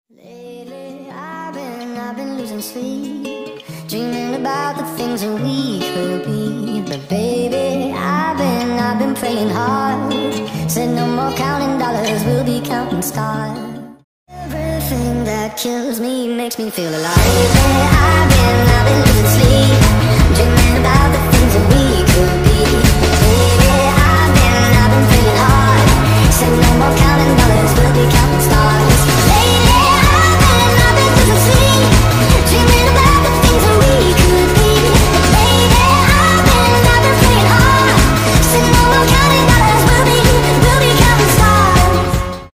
Lately I've been losing sleep, dreaming about the things that we could be. But baby, I've been praying hard. Said no more counting dollars, we'll be counting stars. Everything that kills me makes me feel alive. Lately I've been losing sleep, dreaming about